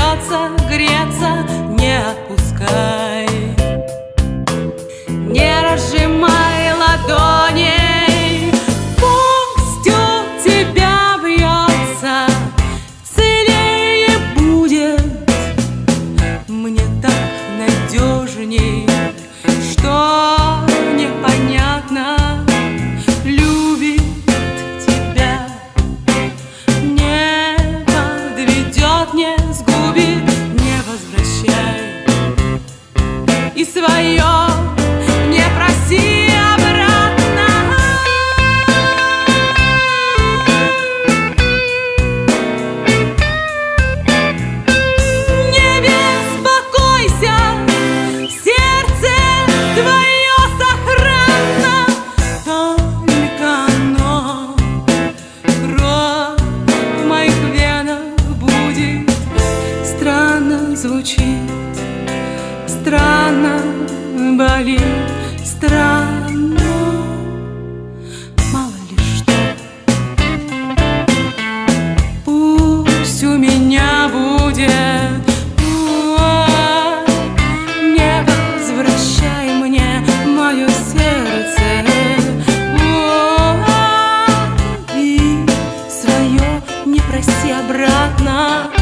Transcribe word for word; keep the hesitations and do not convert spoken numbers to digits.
бьется, греться не отпускай. Не разжимай ладоней, пусть у тебя бьется, целее будет. Мне так надежней, что непонятно, любит тебя, не подведет, не сгубит, не возвращай. И свое не проси обратно. Не беспокойся, сердце твое сохранно, только оно, кровь в моих венах будет странно звучит, странно болит, странно, мало ли что. Пусть у меня будет, ой, не возвращай мне мое сердце, ой, и свое не проси обратно.